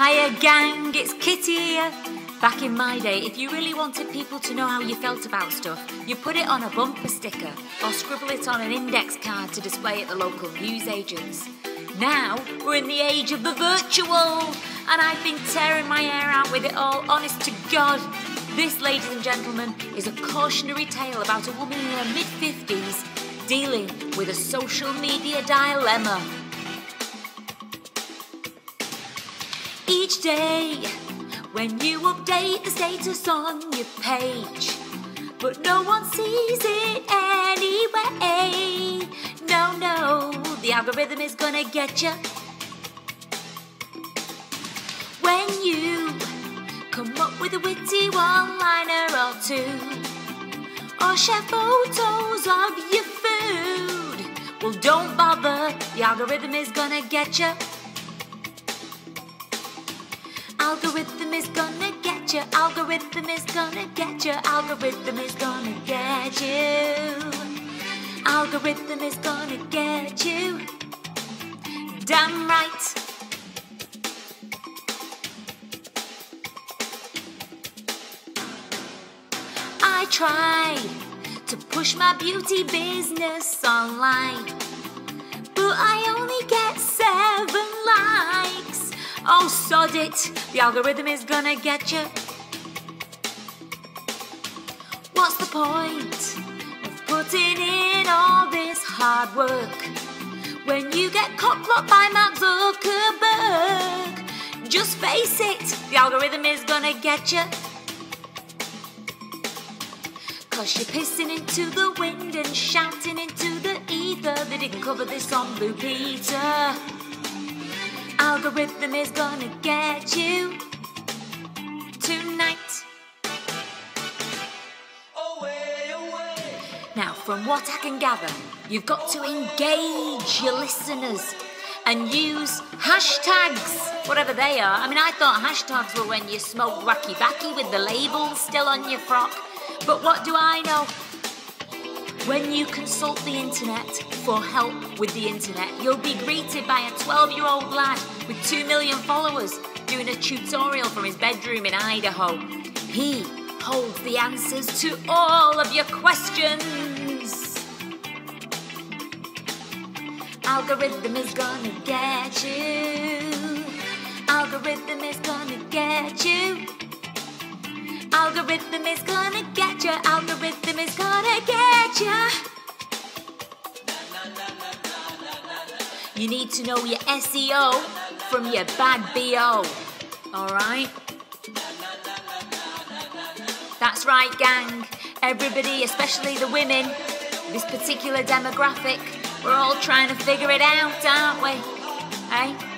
Hiya gang, it's Kitty here. Back in my day, if you really wanted people to know how you felt about stuff, you put it on a bumper sticker or scribble it on an index card to display at the local newsagents. Now, we're in the age of the virtual, and I've been tearing my hair out with it all, honest to God. This, ladies and gentlemen, is a cautionary tale about a woman in her mid-50s dealing with a social media dilemma. Each day, when you update the status on your page, but no one sees it anyway. No, the algorithm is gonna get you. When you come up with a witty one-liner or two, or share photos of your food, well, don't bother, the algorithm is gonna get you. Algorithm is gonna get you, algorithm is gonna get you, algorithm is gonna get you. Algorithm is gonna get you. Damn right. I try to push my beauty business online, but I only get 7 likes. Oh, sod it, the algorithm is gonna get you. What's the point of putting in all this hard work when you get cock-blocked by Mark Zuckerberg? Just face it, the algorithm is gonna get you. 'Cause you're pissing into the wind and shouting into the ether. They didn't cover this on Blue Peter. Algorithm is gonna get you tonight. Now, from what I can gather, you've got to engage your listeners and use hashtags, whatever they are. I mean, I thought hashtags were when you smoked wacky backy with the labels still on your frock. But what do I know? When you consult the internet for help with the internet, you'll be greeted by a 12-year-old lad with 2 million followers doing a tutorial from his bedroom in Idaho. He holds the answers to all of your questions. Algorithm is gonna get you. Algorithm is gonna get you. Algorithm is gonna get you. Algorithm is gonna get you. You need to know your SEO from your bad BO. Alright? That's right, gang. Everybody, especially the women, this particular demographic, we're all trying to figure it out, aren't we? Eh?